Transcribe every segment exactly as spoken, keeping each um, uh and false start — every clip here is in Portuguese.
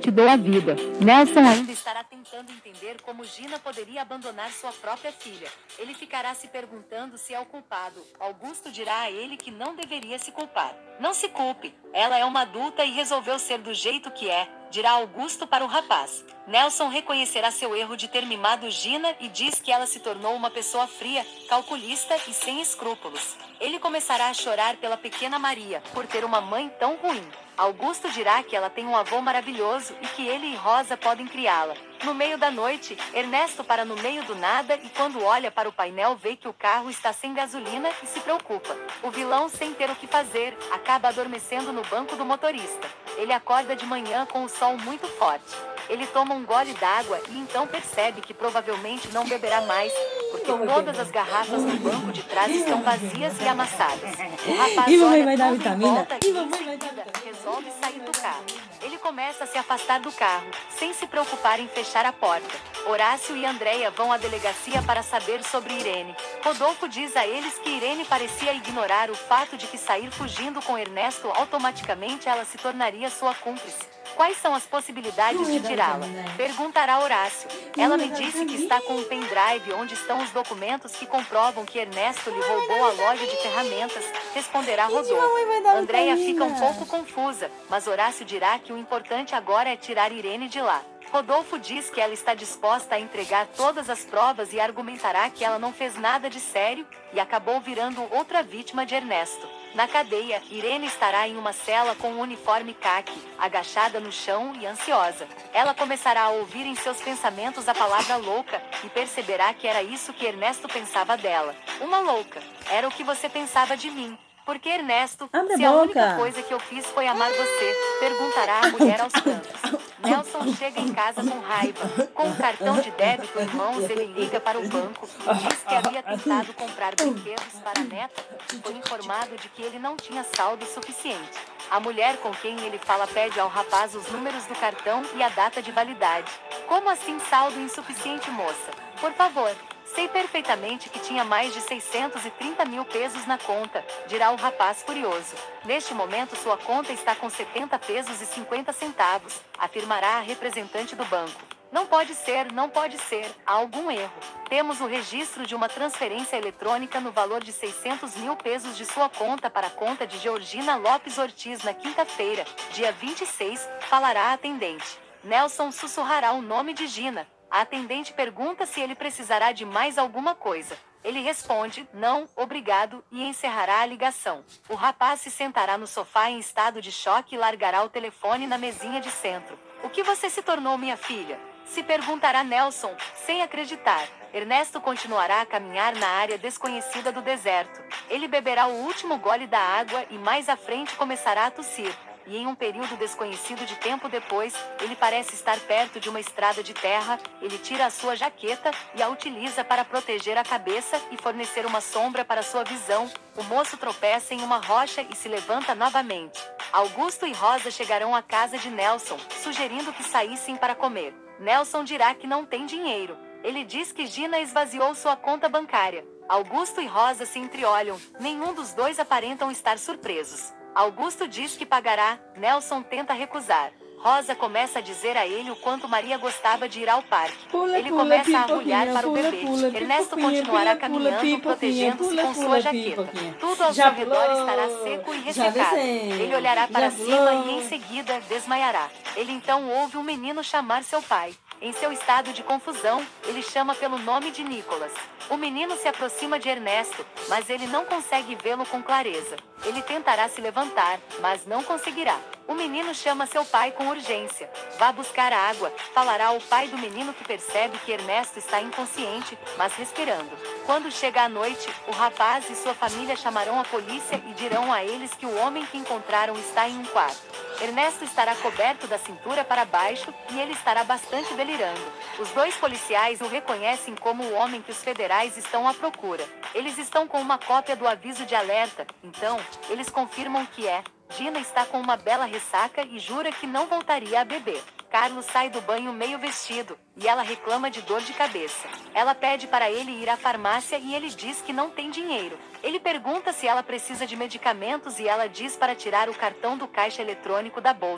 te dou a vida. Nelson ainda estará tentando entender como Gina poderia abandonar sua própria filha. Ele ficará se perguntando se é o culpado. Augusto dirá a ele que não deveria se culpar. Não se culpe, ela é uma adulta e resolveu ser do jeito que é, dirá Augusto para o rapaz. Nelson reconhecerá seu erro de ter mimado Gina e diz que ela se tornou uma pessoa fria, calculista e sem escrúpulos. Ele começará a chorar pela pequena Maria, por ter uma mãe tão ruim. Augusto dirá que ela tem um avô maravilhoso e que ele e Rosa podem criá-la. No meio da noite, Ernesto para no meio do nada e quando olha para o painel vê que o carro está sem gasolina e se preocupa. O vilão, sem ter o que fazer, acaba adormecendo no banco do motorista. Ele acorda de manhã com o sol muito forte. Ele toma um gole d'água e então percebe que provavelmente não beberá mais, porque todas as garrafas no banco de trás estão vazias e amassadas. O rapaz E mamãe olha vai dar tudo em vitamina? volta E e em mamãe vai dar seguida vitamina? resolve sair do carro. Ele começa a se afastar do carro, sem se preocupar em fechar a porta. Horácio e Andréia vão à delegacia para saber sobre Irene. Rodolfo diz a eles que Irene parecia ignorar o fato de que sair fugindo com Ernesto automaticamente ela se tornaria sua cúmplice. Quais são as possibilidades de tirá-la? Perguntará Horácio. Ela me disse que está com um pendrive onde estão os documentos que comprovam que Ernesto lhe roubou a loja de ferramentas, responderá Rodolfo. Andréia fica um pouco confusa, mas Horácio dirá que o importante agora é tirar Irene de lá. Rodolfo diz que ela está disposta a entregar todas as provas e argumentará que ela não fez nada de sério e acabou virando outra vítima de Ernesto. Na cadeia, Irene estará em uma cela com um uniforme caqui, agachada no chão e ansiosa. Ela começará a ouvir em seus pensamentos a palavra louca e perceberá que era isso que Ernesto pensava dela. Uma louca. Era o que você pensava de mim. Porque Ernesto, Abre se a a boca. única coisa que eu fiz foi amar você, perguntará a mulher aos prantos. Nelson chega em casa com raiva. Com o cartão de débito em mãos, ele liga para o banco e diz que havia tentado comprar brinquedos para a neta e foi informado de que ele não tinha saldo suficiente. A mulher com quem ele fala pede ao rapaz os números do cartão e a data de validade. Como assim saldo insuficiente, moça? Por favor. Sei perfeitamente que tinha mais de seiscentos e trinta mil pesos na conta, dirá o rapaz furioso. Neste momento sua conta está com setenta pesos e cinquenta centavos, afirmará a representante do banco. Não pode ser, não pode ser, há algum erro. Temos o registro de uma transferência eletrônica no valor de seiscentos mil pesos de sua conta para a conta de Georgina Lopes Ortiz na quinta-feira, dia vinte e seis, falará a atendente. Nelson sussurrará o nome de Gina. A atendente pergunta se ele precisará de mais alguma coisa. Ele responde, não, obrigado, e encerrará a ligação. O rapaz se sentará no sofá em estado de choque e largará o telefone na mesinha de centro. O que você se tornou, minha filha? Se perguntará Nelson, sem acreditar. Ernesto continuará a caminhar na área desconhecida do deserto. Ele beberá o último gole da água e mais à frente começará a tossir. E em um período desconhecido de tempo depois, ele parece estar perto de uma estrada de terra, ele tira a sua jaqueta e a utiliza para proteger a cabeça e fornecer uma sombra para sua visão. O moço tropeça em uma rocha e se levanta novamente. Augusto e Rosa chegarão à casa de Nelson, sugerindo que saíssem para comer. Nelson dirá que não tem dinheiro. Ele diz que Gina esvaziou sua conta bancária. Augusto e Rosa se entreolham, nenhum dos dois aparentam estar surpresos. Augusto diz que pagará, Nelson tenta recusar. Rosa começa a dizer a ele o quanto Maria gostava de ir ao parque. Pula, ele pula, começa a pipoquinha, arrulhar para o pula, bebê. pula, Ernesto pipoquinha, continuará pula, caminhando, pipoquinha, protegendo-se pula, com pula, sua jaqueta. pipoquinha. Tudo ao Já seu redor pulou, estará seco e já ressecado. desceu, Ele olhará para já cima pulou. e em seguida desmaiará. Ele então ouve um menino chamar seu pai. Em seu estado de confusão, ele chama pelo nome de Nicolas. O menino se aproxima de Ernesto, mas ele não consegue vê-lo com clareza. Ele tentará se levantar, mas não conseguirá. O menino chama seu pai com urgência. Vá buscar água, falará ao pai do menino que percebe que Ernesto está inconsciente, mas respirando. Quando chega a noite, o rapaz e sua família chamarão a polícia e dirão a eles que o homem que encontraram está em um quarto. Ernesto estará coberto da cintura para baixo e ele estará bastante delirando. Os dois policiais o reconhecem como o homem que os federais estão à procura. Eles estão com uma cópia do aviso de alerta, então, eles confirmam que é. Gina está com uma bela ressaca e jura que não voltaria a beber. Carlos sai do banho meio vestido, e ela reclama de dor de cabeça. Ela pede para ele ir à farmácia e ele diz que não tem dinheiro. Ele pergunta se ela precisa de medicamentos e ela diz para tirar o cartão do caixa eletrônico da bolsa.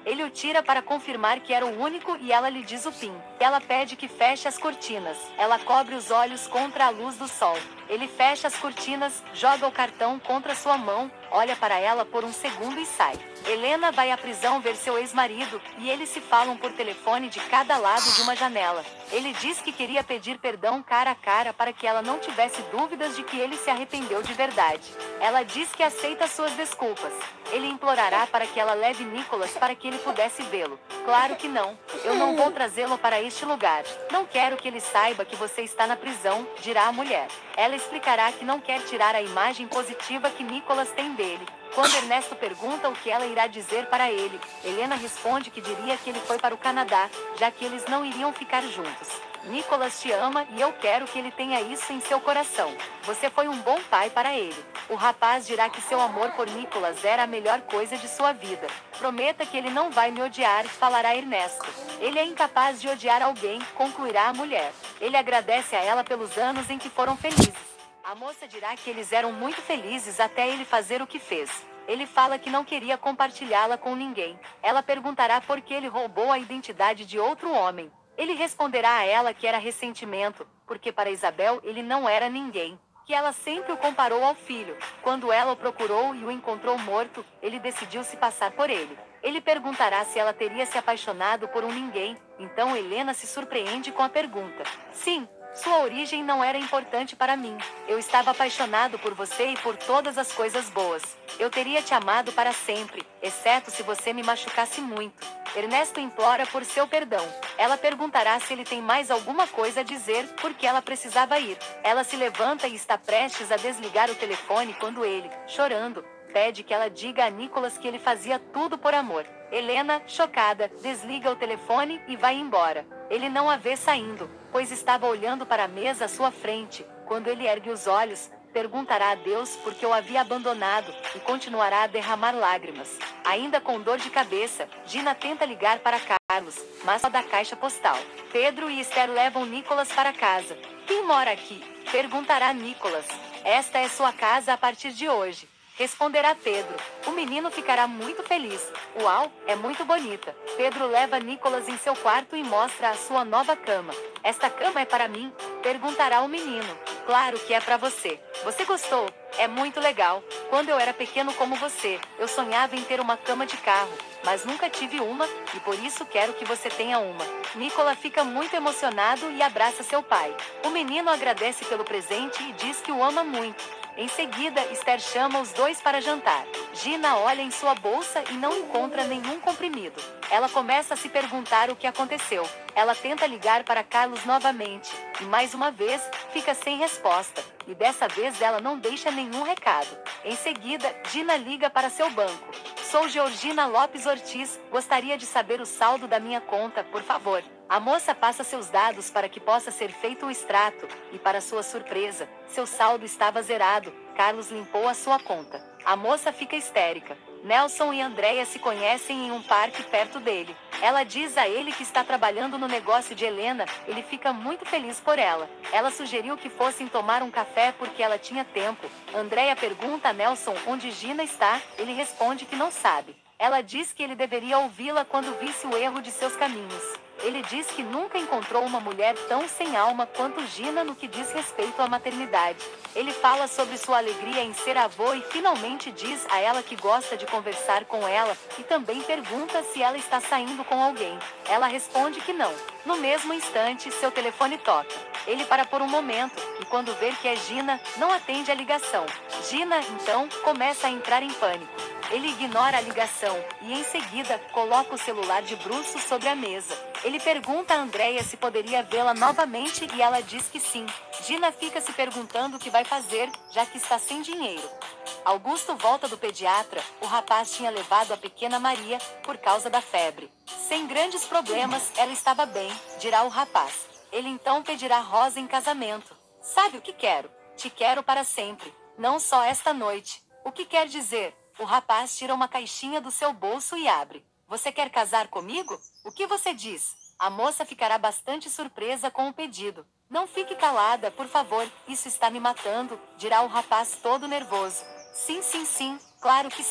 Ele o tira para confirmar que era o único e ela lhe diz o fim. Ela pede que feche as cortinas. Ela cobre os olhos contra a luz do sol. Ele fecha as cortinas, joga o cartão contra sua mão, olha para ela por um segundo e sai. Helena vai à prisão ver seu ex-marido, e eles se falam por telefone de cada lado de uma janela. Ele diz que queria pedir perdão cara a cara para que ela não tivesse dúvidas de que ele se arrependeu de verdade. Ela diz que aceita suas desculpas. Ele implorará para que ela leve Nicholas para que ele pudesse vê-lo. Claro que não. Eu não vou trazê-lo para este lugar. Não quero que ele saiba que você está na prisão, dirá a mulher. Ela explicará que não quer tirar a imagem positiva que Nicholas tem dele. Quando Ernesto pergunta o que ela irá dizer para ele, Helena responde que diria que ele foi para o Canadá, já que eles não iriam ficar juntos. Nicholas te ama e eu quero que ele tenha isso em seu coração. Você foi um bom pai para ele. O rapaz dirá que seu amor por Nicholas era a melhor coisa de sua vida. Prometa que ele não vai me odiar, falará Ernesto. Ele é incapaz de odiar alguém, concluirá a mulher. Ele agradece a ela pelos anos em que foram felizes. A moça dirá que eles eram muito felizes até ele fazer o que fez. Ele fala que não queria compartilhá-la com ninguém. Ela perguntará por que ele roubou a identidade de outro homem. Ele responderá a ela que era ressentimento, porque para Isabel ele não era ninguém. Que ela sempre o comparou ao filho. Quando ela o procurou e o encontrou morto, ele decidiu se passar por ele. Ele perguntará se ela teria se apaixonado por um ninguém. Então Helena se surpreende com a pergunta. Sim. Sua origem não era importante para mim. Eu estava apaixonado por você e por todas as coisas boas. Eu teria te amado para sempre, exceto se você me machucasse muito. Ernesto implora por seu perdão. Ela perguntará se ele tem mais alguma coisa a dizer, porque ela precisava ir. Ela se levanta e está prestes a desligar o telefone quando ele, chorando, pede que ela diga a Nicholas que ele fazia tudo por amor. Helena, chocada, desliga o telefone e vai embora. Ele não a vê saindo, pois estava olhando para a mesa à sua frente. Quando ele ergue os olhos, perguntará a Deus por que o havia abandonado e continuará a derramar lágrimas. Ainda com dor de cabeça, Gina tenta ligar para Carlos, mas só da caixa postal. Pedro e Esther levam Nicholas para casa. Quem mora aqui? Perguntará Nicholas. Esta é sua casa a partir de hoje. Responderá Pedro. O menino ficará muito feliz. Uau, é muito bonita. Pedro leva Nicholas em seu quarto e mostra a sua nova cama. Esta cama é para mim? Perguntará o menino. Claro que é para você. Você gostou? É muito legal. Quando eu era pequeno como você, eu sonhava em ter uma cama de carro, mas nunca tive uma, e por isso quero que você tenha uma. Nicholas fica muito emocionado e abraça seu pai. O menino agradece pelo presente e diz que o ama muito. Em seguida, Esther chama os dois para jantar. Gina olha em sua bolsa e não encontra nenhum comprimido. Ela começa a se perguntar o que aconteceu. Ela tenta ligar para Carlos novamente, e mais uma vez, fica sem resposta. E dessa vez ela não deixa nenhum recado. Em seguida, Gina liga para seu banco. Sou Georgina Lopes Ortiz, gostaria de saber o saldo da minha conta, por favor. A moça passa seus dados para que possa ser feito o extrato, e para sua surpresa, seu saldo estava zerado. Carlos limpou a sua conta. A moça fica histérica. Nelson e Andréia se conhecem em um parque perto dele. Ela diz a ele que está trabalhando no negócio de Helena. Ele fica muito feliz por ela. Ela sugeriu que fossem tomar um café porque ela tinha tempo. Andréia pergunta a Nelson onde Gina está. Ele responde que não sabe. Ela diz que ele deveria ouvi-la quando visse o erro de seus caminhos. Ele diz que nunca encontrou uma mulher tão sem alma quanto Gina no que diz respeito à maternidade. Ele fala sobre sua alegria em ser avô e finalmente diz a ela que gosta de conversar com ela e também pergunta se ela está saindo com alguém. Ela responde que não. No mesmo instante, seu telefone toca. Ele para por um momento e quando vê que é Gina, não atende a ligação. Gina, então, começa a entrar em pânico. Ele ignora a ligação e, em seguida, coloca o celular de bruços sobre a mesa. Ele pergunta a Andréia se poderia vê-la novamente e ela diz que sim. Gina fica se perguntando o que vai fazer, já que está sem dinheiro. Augusto volta do pediatra. O rapaz tinha levado a pequena Maria por causa da febre. Sem grandes problemas, ela estava bem, dirá o rapaz. Ele então pedirá Rosa em casamento. Sabe o que quero? Te quero para sempre, não só esta noite. O que quer dizer? O rapaz tira uma caixinha do seu bolso e abre. Você quer casar comigo? O que você diz? A moça ficará bastante surpresa com o pedido. Não fique calada, por favor, isso está me matando, dirá o rapaz todo nervoso. Sim, sim, sim, claro que sim,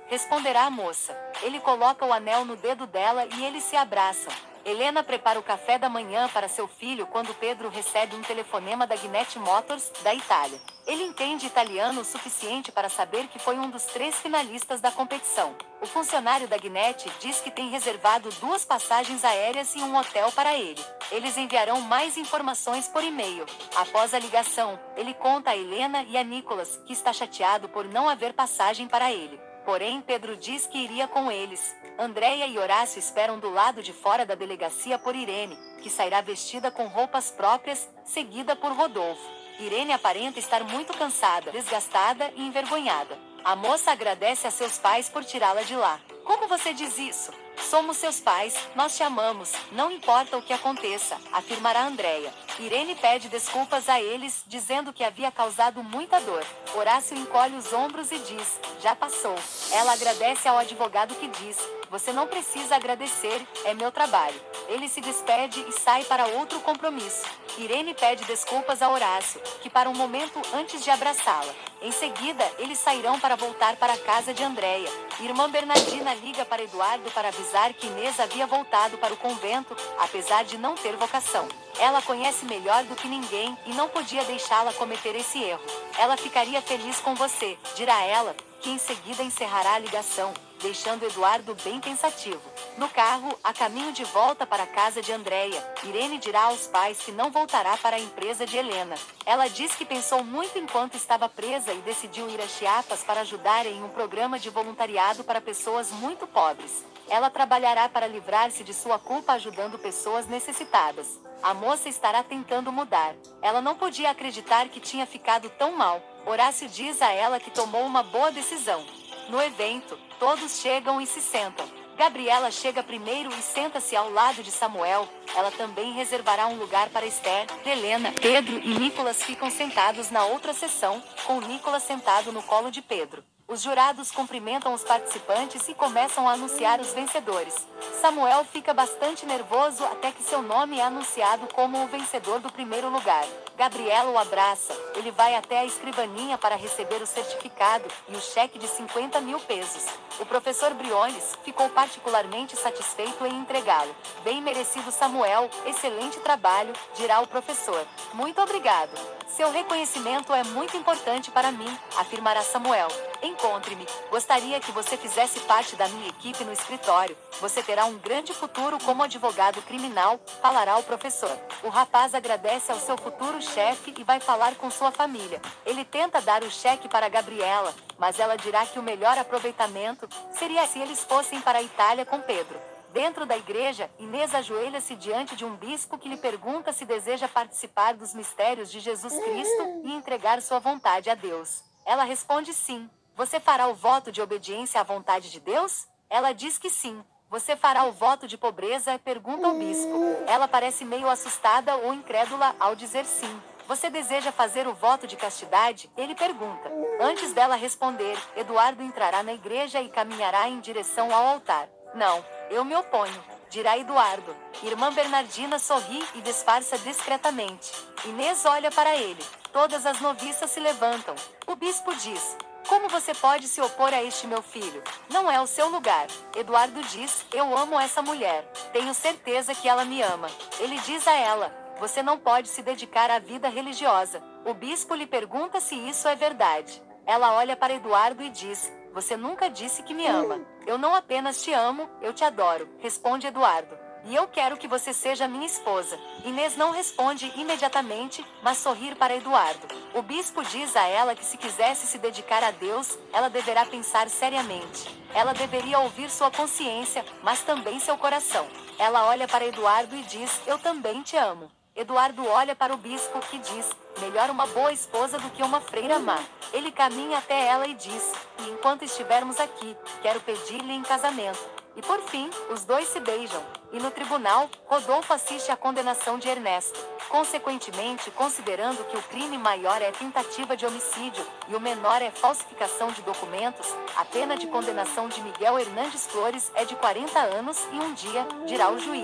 Responderá a moça. Ele coloca o anel no dedo dela e eles se abraçam. Helena prepara o café da manhã para seu filho quando Pedro recebe um telefonema da Gnete Motors, da Itália. Ele entende italiano o suficiente para saber que foi um dos três finalistas da competição. O funcionário da Gnete diz que tem reservado duas passagens aéreas e um hotel para ele. Eles enviarão mais informações por e-mail. Após a ligação, ele conta a Helena e a Nicolas que está chateado por não haver passagem para ele. Porém, Pedro diz que iria com eles. Andréia e Horácio esperam do lado de fora da delegacia por Irene, que sairá vestida com roupas próprias, seguida por Rodolfo. Irene aparenta estar muito cansada, desgastada e envergonhada. A moça agradece a seus pais por tirá-la de lá. Como você diz isso? Somos seus pais, nós te amamos, não importa o que aconteça, afirmará Andréia. Irene pede desculpas a eles, dizendo que havia causado muita dor. Horácio encolhe os ombros e diz, já passou. Ela agradece ao advogado que diz, você não precisa agradecer, é meu trabalho. Ele se despede e sai para outro compromisso. Irene pede desculpas a Horácio, que para um momento antes de abraçá-la. Em seguida, eles sairão para voltar para a casa de Andréia. Irmã Bernardina liga para Eduardo para avisar que Inês havia voltado para o convento, apesar de não ter vocação. Ela conhece melhor do que ninguém e não podia deixá-la cometer esse erro. Ela ficaria feliz com você, dirá ela, que em seguida encerrará a ligação, deixando Eduardo bem pensativo. No carro, a caminho de volta para a casa de Andréia, Irene dirá aos pais que não voltará para a empresa de Helena. Ela diz que pensou muito enquanto estava presa e decidiu ir a Chiapas para ajudar em um programa de voluntariado para pessoas muito pobres. Ela trabalhará para livrar-se de sua culpa ajudando pessoas necessitadas. A moça estará tentando mudar. Ela não podia acreditar que tinha ficado tão mal. Horácio diz a ela que tomou uma boa decisão. No evento, todos chegam e se sentam. Gabriela chega primeiro e senta-se ao lado de Samuel. Ela também reservará um lugar para Esther, Helena, Pedro e Nicolas ficam sentados na outra sessão, com Nicolas sentado no colo de Pedro. Os jurados cumprimentam os participantes e começam a anunciar os vencedores. Samuel fica bastante nervoso até que seu nome é anunciado como o vencedor do primeiro lugar. Gabriela o abraça, ele vai até a escrivaninha para receber o certificado e o cheque de cinquenta mil pesos. O professor Briones ficou particularmente satisfeito em entregá-lo. Bem merecido, Samuel, excelente trabalho, dirá o professor. Muito obrigado. Seu reconhecimento é muito importante para mim, afirmará Samuel. Encontre-me. Gostaria que você fizesse parte da minha equipe no escritório. Você terá um grande futuro como advogado criminal, falará o professor. O rapaz agradece ao seu futuro chefe e vai falar com sua família. Ele tenta dar o cheque para Gabriela, mas ela dirá que o melhor aproveitamento seria se eles fossem para a Itália com Pedro. Dentro da igreja, Inês ajoelha-se diante de um bispo que lhe pergunta se deseja participar dos mistérios de Jesus Cristo e entregar sua vontade a Deus. Ela responde sim. Você fará o voto de obediência à vontade de Deus? Ela diz que sim. Você fará o voto de pobreza? Pergunta o bispo. Ela parece meio assustada ou incrédula ao dizer sim. Você deseja fazer o voto de castidade? Ele pergunta. Antes dela responder, Eduardo entrará na igreja e caminhará em direção ao altar. Não, eu me oponho, dirá Eduardo. Irmã Bernardina sorri e disfarça discretamente. Inês olha para ele. Todas as noviças se levantam. O bispo diz: como você pode se opor a este meu filho? Não é o seu lugar. Eduardo diz: eu amo essa mulher. Tenho certeza que ela me ama. Ele diz a ela: você não pode se dedicar à vida religiosa. O bispo lhe pergunta se isso é verdade. Ela olha para Eduardo e diz: você nunca disse que me ama. Eu não apenas te amo, eu te adoro, responde Eduardo. E eu quero que você seja minha esposa. Inês não responde imediatamente, mas sorri para Eduardo. O bispo diz a ela que se quisesse se dedicar a Deus, ela deverá pensar seriamente. Ela deveria ouvir sua consciência, mas também seu coração. Ela olha para Eduardo e diz: eu também te amo. Eduardo olha para o bispo, que diz: melhor uma boa esposa do que uma freira má. Ele caminha até ela e diz: e enquanto estivermos aqui, quero pedir-lhe em casamento. E por fim, os dois se beijam. E no tribunal, Rodolfo assiste à condenação de Ernesto. Consequentemente, considerando que o crime maior é tentativa de homicídio e o menor é falsificação de documentos, a pena de condenação de Miguel Hernandes Flores é de quarenta anos e um dia, dirá o juiz.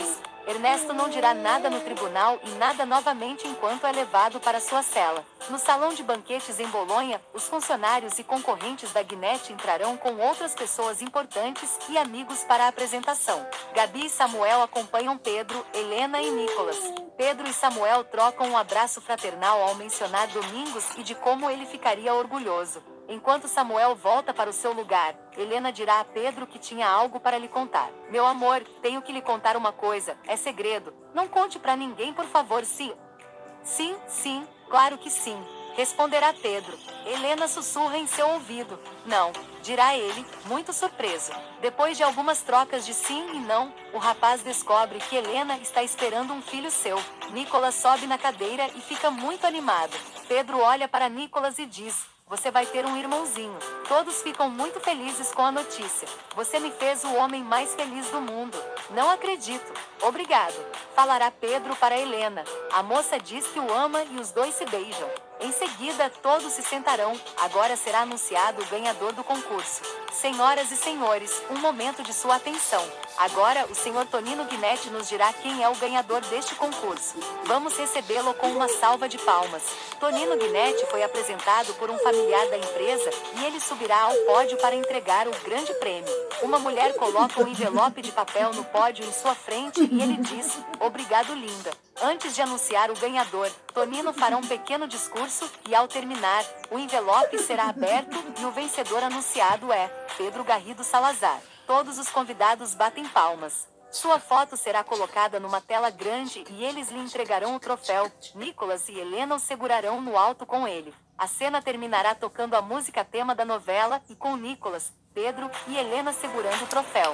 Ernesto não dirá nada no tribunal e nada novamente enquanto é levado para sua cela. No salão de banquetes em Bolonha, os funcionários e concorrentes da Guinete entrarão com outras pessoas importantes e amigos para a apresentação. Gabi e Samuel acompanham Pedro, Helena e Nicolas. Pedro e Samuel trocam um abraço fraternal ao mencionar Domingos e de como ele ficaria orgulhoso. Enquanto Samuel volta para o seu lugar, Helena dirá a Pedro que tinha algo para lhe contar. Meu amor, tenho que lhe contar uma coisa, é segredo. Não conte para ninguém, por favor, sim. Sim, sim, claro que sim, responderá Pedro. Helena sussurra em seu ouvido. Não, dirá ele, muito surpreso. Depois de algumas trocas de sim e não, o rapaz descobre que Helena está esperando um filho seu. Nicolas sobe na cadeira e fica muito animado. Pedro olha para Nicolas e diz: você vai ter um irmãozinho. Todos ficam muito felizes com a notícia. Você me fez o homem mais feliz do mundo. Não acredito. Obrigado. Falará Pedro para Helena. A moça diz que o ama e os dois se beijam. Em seguida, todos se sentarão. Agora será anunciado o ganhador do concurso. Senhoras e senhores, um momento de sua atenção. Agora, o senhor Tonino Guinete nos dirá quem é o ganhador deste concurso. Vamos recebê-lo com uma salva de palmas. Tonino Guinete foi apresentado por um familiar da empresa e ele subirá ao pódio para entregar o grande prêmio. Uma mulher coloca um envelope de papel no pódio em sua frente e ele diz: obrigado, linda. Antes de anunciar o ganhador, Tonino fará um pequeno discurso e, ao terminar, o envelope será aberto e o vencedor anunciado é Pedro Garrido Salazar. Todos os convidados batem palmas. Sua foto será colocada numa tela grande e eles lhe entregarão o troféu. Nicolas e Helena o segurarão no alto com ele. A cena terminará tocando a música tema da novela e com Nicolas, Pedro e Helena segurando o troféu.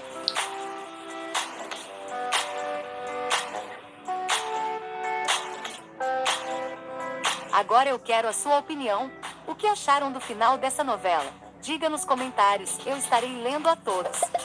Agora eu quero a sua opinião. O que acharam do final dessa novela? Diga nos comentários, eu estarei lendo a todos.